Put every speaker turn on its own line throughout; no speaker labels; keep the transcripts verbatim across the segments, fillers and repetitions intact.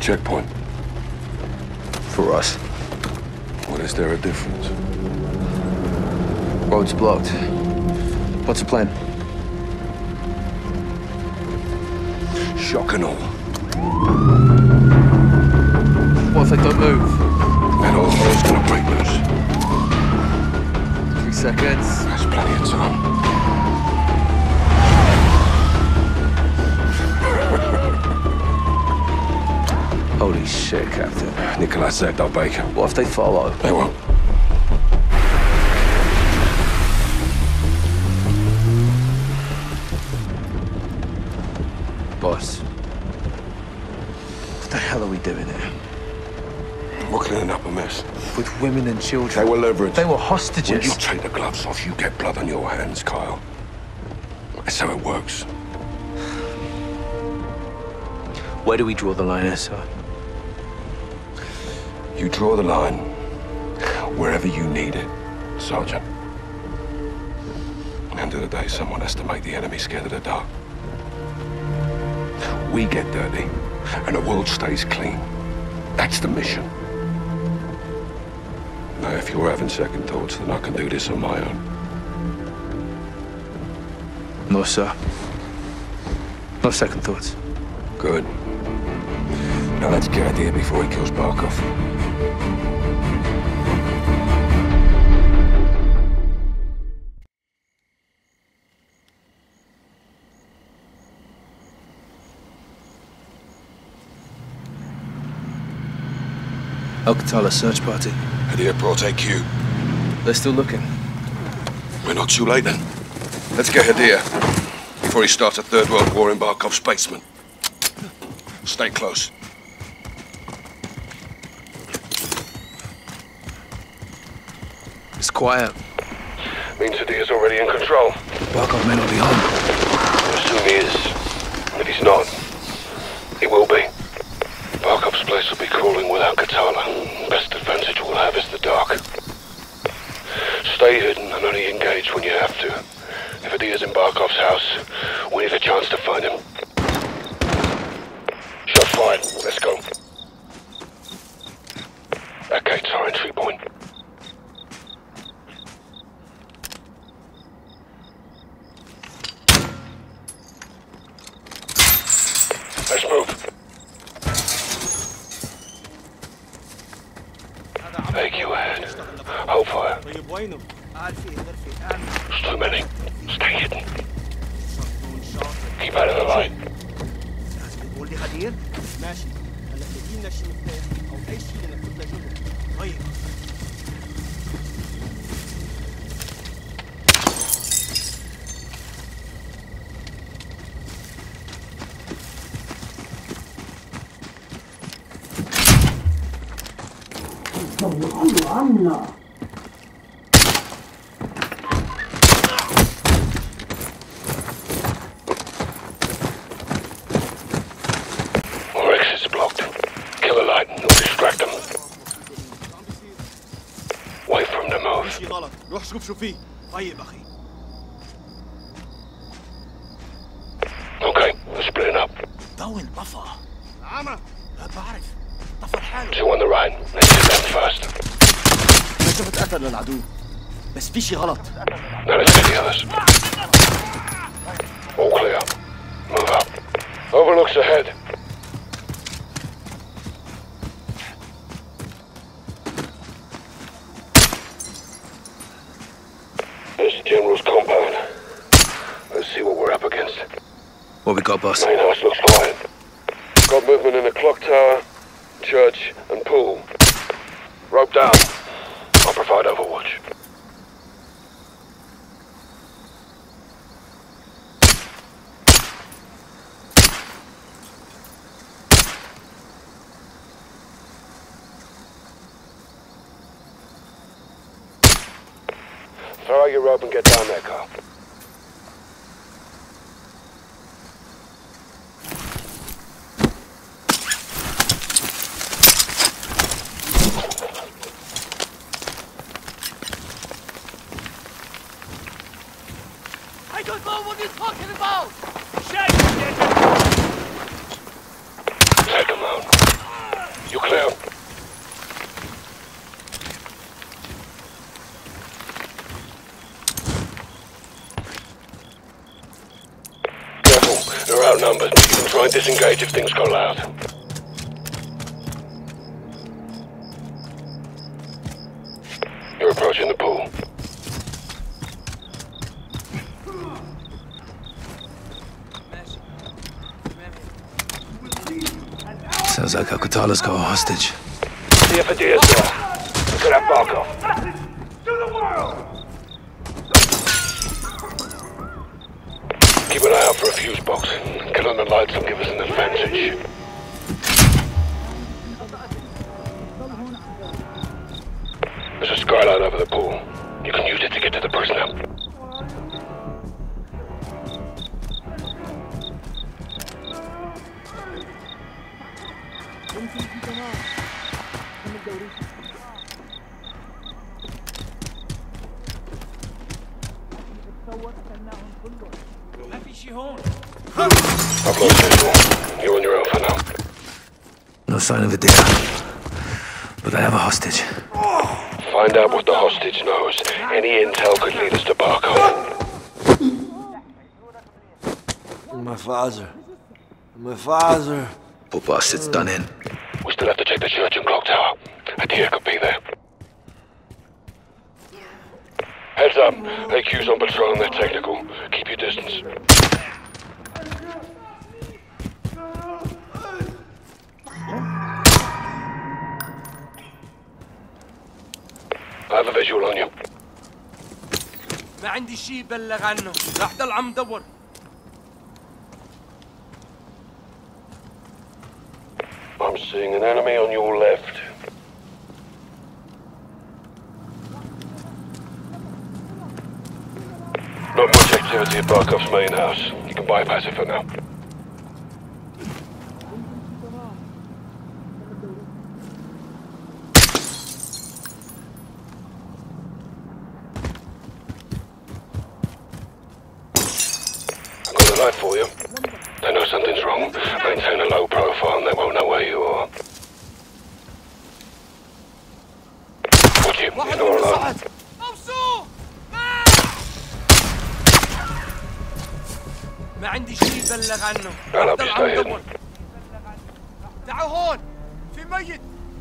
checkpoint.
For us.
What is there a difference?
Road's blocked. What's the plan?
Shock and all.
What if they don't move?
Then all hell's gonna break loose.
Three seconds.
There's plenty of time.
Holy shit, Captain.
Nicholas said they'll bake him.
What if they follow?
They won't.
Boss. What the hell are we doing here?
We're cleaning up a mess.
With women and children.
They were leveraged.
They were hostages.
When you take the gloves off, you get blood on your hands, Kyle. That's how it works.
Where do we draw the line, S R?
You draw the line wherever you need it, Sergeant. At the end of the day, someone has to make the enemy scared of the dark. We get dirty, and the world stays clean. That's the mission. Now, if you're having second thoughts, then I can do this on my own.
No, sir. No second thoughts.
Good. Now let's get out of here before he kills Barkov.
Al-Qatala search party.
Hadir brought A Q.
They're still looking.
We're not too late then. Let's get Hadir before he starts a third world war in Barkov's basement. Stay close.
It's quiet.
Means Hadir's already in control.
Barkov may not be home.
I assume he is. If he's not, he will be. Barkov's place will be crawling without Qatala. Best advantage we'll have is the dark. Stay hidden and only engage when you have to. If Hadir's in Barkov's house, we need a chance to find him. Shot fired. Let's go. That gate's our entry point. Let's move. A Q ahead. Hold fire. There's too many. Stay hidden. Keep out of the light. Our exit's blocked. Kill a light and we'll distract them. Wait for him to move. Okay, we're splitting up. Two on the right. Let's hit them first.
بس في شي غلط.
Now let's get the others. All clear. Move up. Overlooks ahead. There's the General's compound. Let's see what we're up against.
What we got, boss?
Main house looks quiet. Got movement in the clock tower, church, and pool. Rope down. I'll provide overwatch. Throw out your rope and get down there, Carl.
I don't know what you're talking about!
Take him out. Try and disengage if things go loud. You're approaching the pool.
Sounds like Al-Qatala's got a hostage.
See if Adir's there. We could have Barkov.
To the world!
Keep an eye out for a fuse box. Get on the lights and give us an advantage. There's a skylight over the pool. You can use it to get to the prisoner.
ما في شي هون.
I've lost visual. You're on your own for now.
No sign of Adir. But I have a hostage.
Find out what the hostage knows. Any intel could lead us to Barkov.
My father. My father.
Poor bastard's done in.
We still have to check the church and clock tower. Adir could be there. Heads up. A Q's on patrol and they're technical. Keep your distance. I have a visual on you.
ما عندي شي بلغ عنه. راح ضل عم دور.
I'm seeing an enemy on your left. Not much activity at Barkov's main house. You can bypass it for now. I've got a light for you. They know something's wrong. Maintain a low profile and they won't know where you are. Watch him. He's not alone.
مبسوط. ما عندي شي بلغ عنه.
راح
ضل
stay
عم
hidden.
دور. تعالوا هون. في ميت.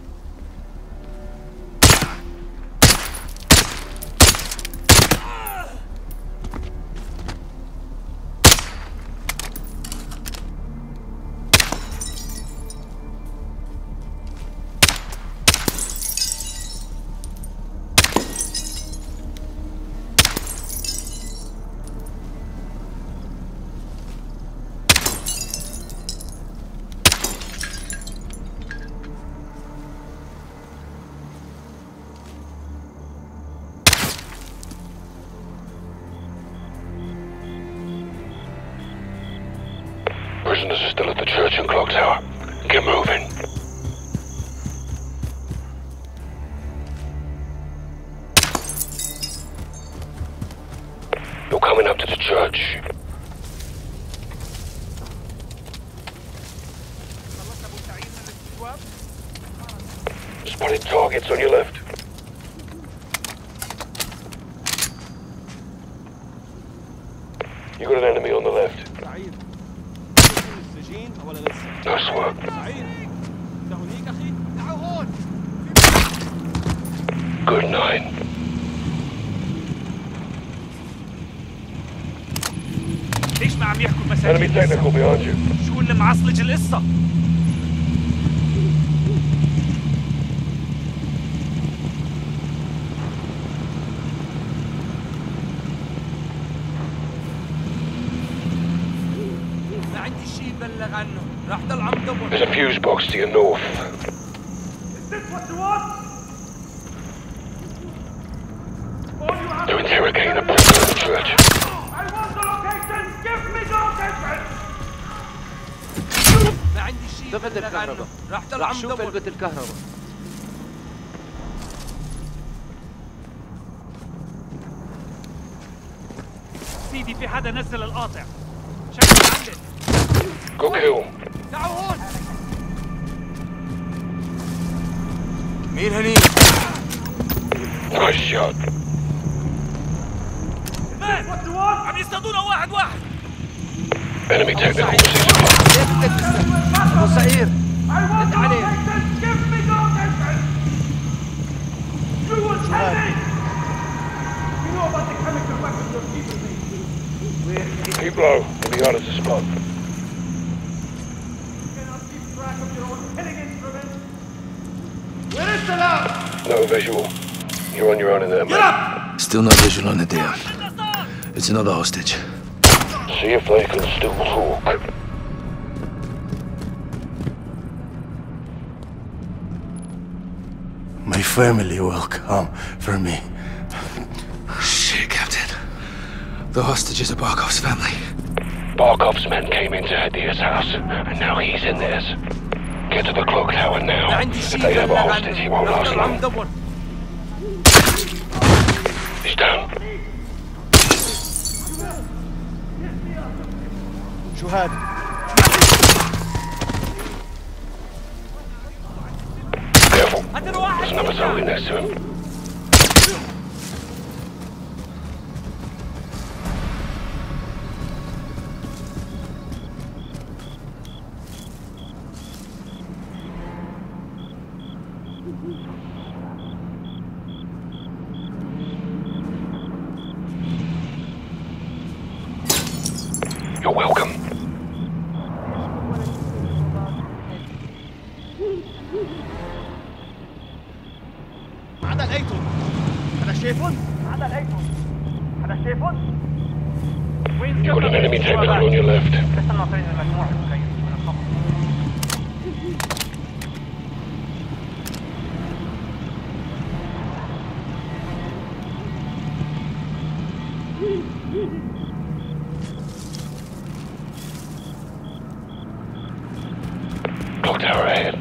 Prisoners are still at the church and clock tower. Get moving. You're coming up to the church. Spotted targets on your left. You got an enemy on the left. Nice work. Good night.
ليش ما عم يحكوا المساجين؟
Enemy technical behind you.
شو اللي معصلج القصة؟ ما عندي شي بلغ عنه. راح ضل عم دور.
There's a fuse box to your north. They're interrogating a prisoner in the church.
ما عندي شي بلغ عنه. راح ضل عم دور.
علبة الكهرباء.
سيدي في حدا نزل القاطع. شكله عندك.
Go kill.
تعالوا هون.
مين هني؟
Nice shot.
مات. عم يصطادونا واحد واحد.
Enemy technical
سعيد
ceasefire.
ليه بدك لسه؟ ابو سعير رد عليه.
Keep low. We'll be hard as a spot. No visual. You're on your own in there, man.
Still no visual on the deal. It's another hostage.
See if they can still talk.
My family will come for me.
Shit, Captain. The hostage is Barkov's family.
Barkov's men came into Hadir's house, and now he's in theirs. Get to the clock tower now.
ما عندي
If
شيء
they have a
بلغ
hostage, he
عنه.
won't last
نفضل عم
long.
ندور.
He's down.
شو هاد؟
Careful.
هذا واحد.
There's another zombie next to him. You're welcome.
هذا لقيتهم. هذا شايفهم؟ هذا لقيتهم. هذا شايفهم؟ وين
You've got an enemy technical on your left.
لسه ناطرين المجموعة المكيف من الخط.
Clock tower ahead.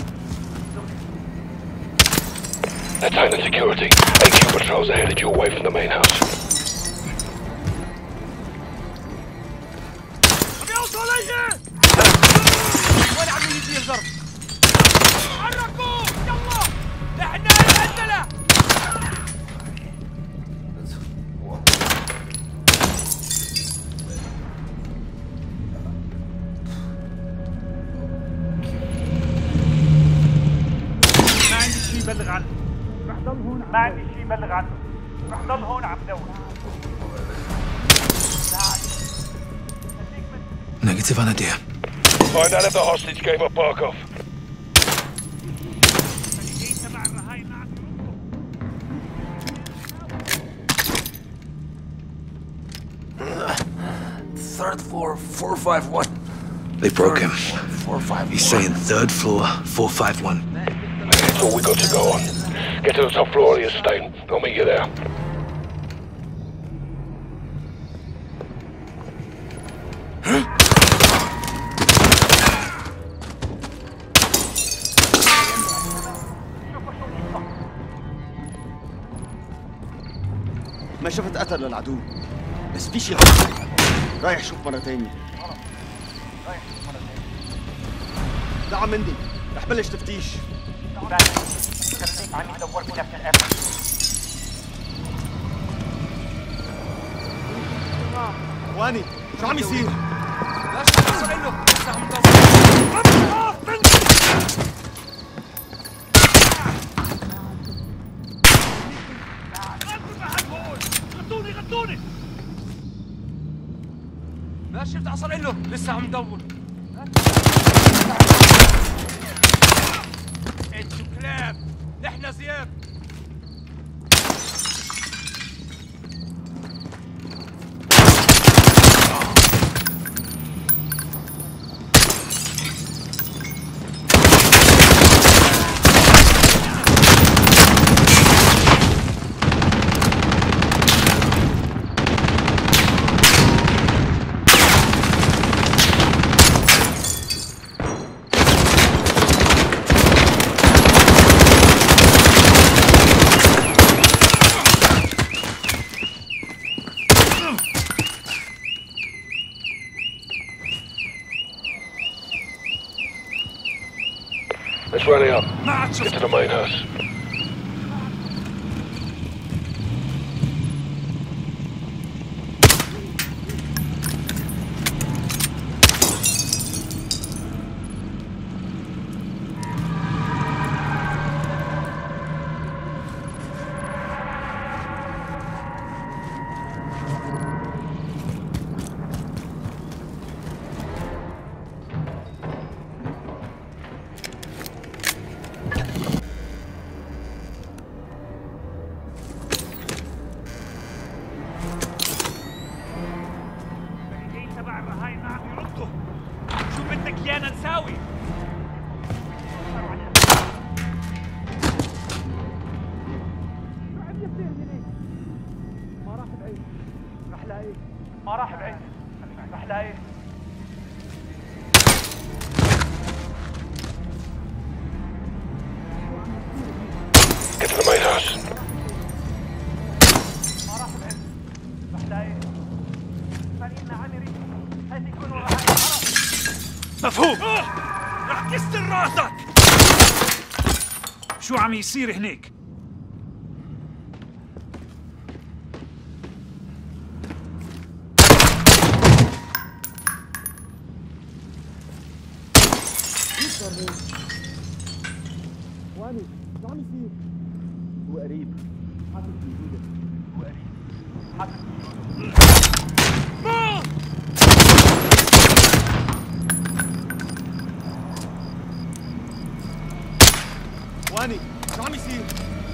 They're tightening security. A Q patrols are headed your way from the main house.
وين عم يجي الضرب؟ حركوا يلا لحنا الهندلة.
ما عندي شيء بلغ عنه. رح ضل هون ما عندي شيء بلغ عنه. رح ضل هون عم دور.
Negative on the deal.
Find out if the hostage gave up Barkov.
Third floor, four five one.
They broke him.
Four five.
He's saying third floor, four five one.
That's all we got to go on. Get to the top floor of the estate. I'll meet you there.
ما شفت قتل للعدو بس في شي غلط. رايح شوف مرة تانية. دعم مندي رح بلش تفتيش.
خليك عني دور بنفس الأمر.
واني شو عم يصير؟
لا شيء حصل له. لسه عم ندور.
غطوني غطوني.
لا شفت حصل له. لسه عم ندور. انتوا كلاب. نحن ذئاب.
Let's rally up. Get to the main house.
ما راح بعيد راح لاقيه.
Get to the main house.
ما راح بعيد راح لاقيه. فريقنا عامري هذه يكونوا راح.
مفهوم. راح كسر راسك.
شو عم يصير هنيك؟
واني شو عم يصير؟ هو قريب حاسس بوجوده. هو قريب حاسس واني شو عم يصير؟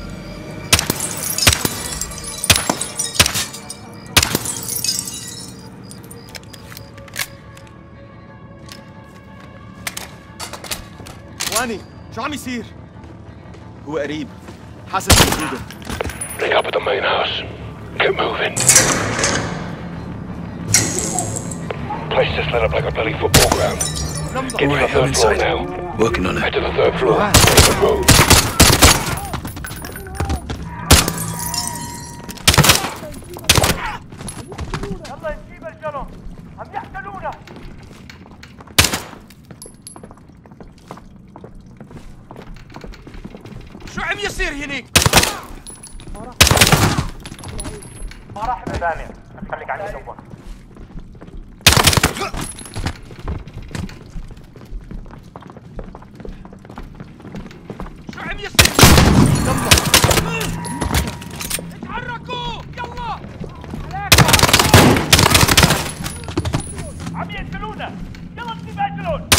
واني شو عم يصير؟ هو قريب حاسس بوجوده.
Pick up at the main house. Get moving. Place just lit up like a bloody football ground. Get to the
Alright, I'm
third floor
inside.
now.
Working on
Head
it.
to the third floor. On the road.
يلا نجيب الجنم عم يحتلونا.
شو عم يصير هنيك؟
ما راح ثانية خليك عندي جوا.
شو عم يصير؟ يلا اتحركوا يلا.
عم يقتلونا. يلا نجيب اجلون.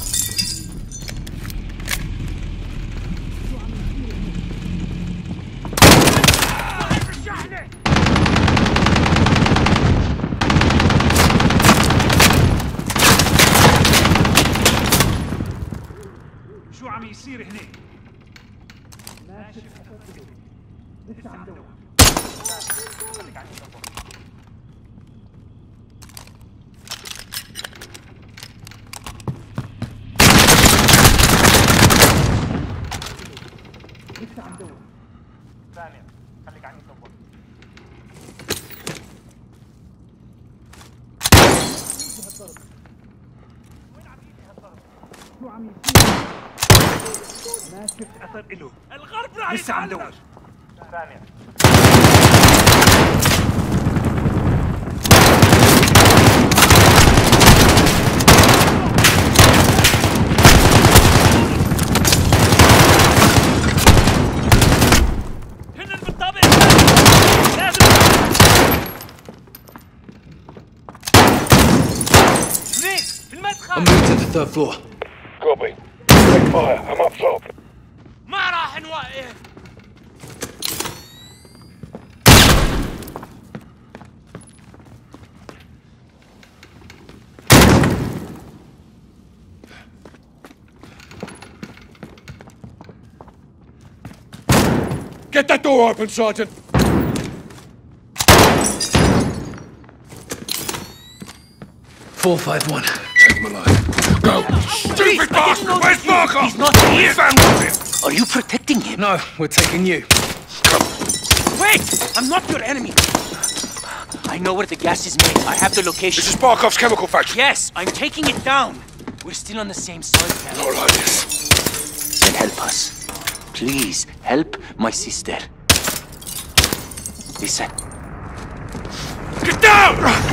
شو عم يصير هنيك؟
لسه عم دور. خليك عندي جوا. لسه عم دور. ثانية خليك عندي جوا. وين عم يجي هالضرب؟ شو عم يصير؟ ما شفت اثر إله.
الغرب راح
لسه عم
يتعلم.
دور.
ثانية
هن بالطابق. لازم هنيك في
I'm
المدخل.
moving to the third floor.
Copy. Take fire. I'm up top.
ما راح نوقف.
Get that door open, Sergeant.
four five one.
Take him alive. Go. Stupid bastard! Where's Markov?
He's not here.
Found him.
Are you protecting him?
No, we're taking you.
Wait! I'm not your enemy. I know where the gas is made. I have the location.
This is Barkov's chemical factory.
Yes, I'm taking it down. We're still on the same side, Captain.
Not like this.
Then help us. Please, help my sister. Listen.
Get down!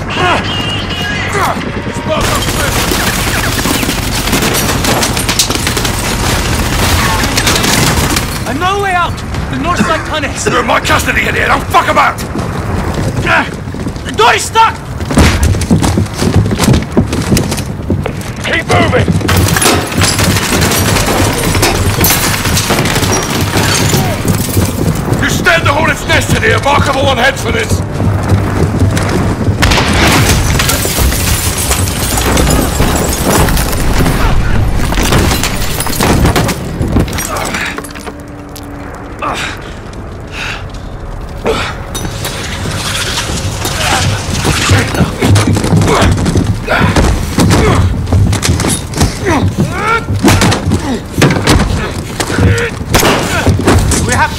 It's Barkov's friend.
I'm no way out! The north side tunnels!
You're in my custody, idiot! Don't fuck about!
The door is stuck!
Keep moving! You stand the hornet's nest in here! Barkov will want heads for this!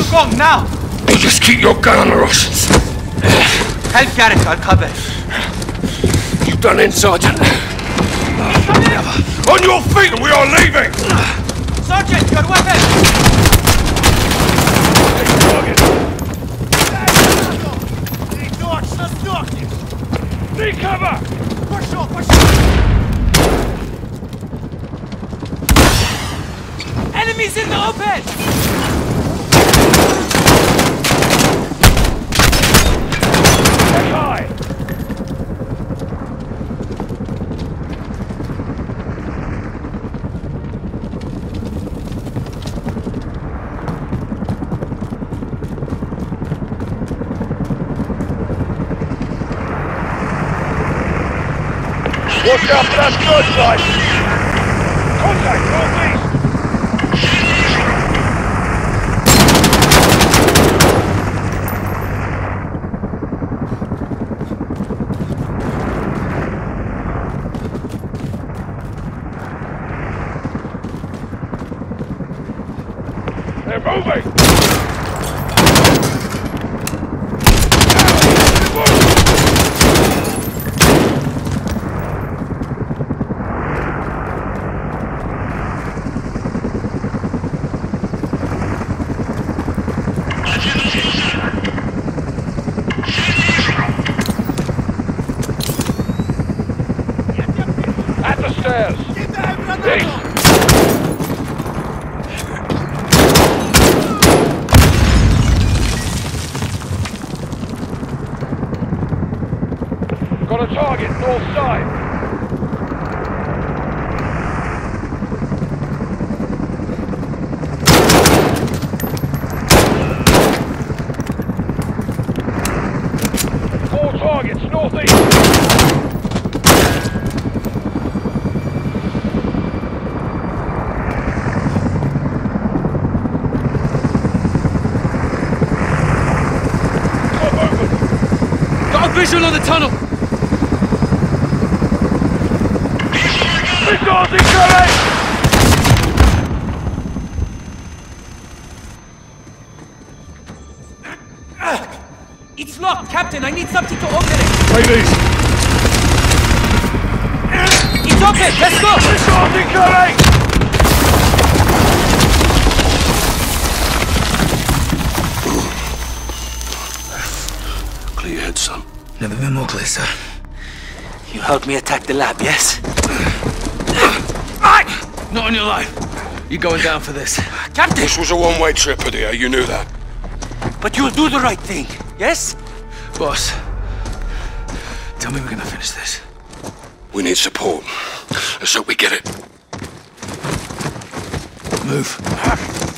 Wrong now!
You just keep your gun on the Russians.
Help Garrett, I'll cover.
You done in, Sergeant? On your feet and we are leaving!
Sergeant, your weapon!
Need cover!
Пошел, пошел!
Enemies in the open!
Stay high! Watch out for that searchlight! Contact northeast! They're moving! At the stairs! East! Got a target, north side. Four targets, northeast.
Got a visual on the tunnel!
Missiles incoming!
It's locked, Captain! I need something to open it!
Take these!
It's open! Let's go!
Missiles incoming! Clear your head, son.
Never been more clear, sir.
You helped me attack the lab, yes?
Not on your life. You're going down for this.
Captain!
This was a one-way trip, Padilla. You knew that.
But you'll do the right thing, yes?
Boss, tell me we're gonna finish this.
We need support. Let's hope we get it.
Move.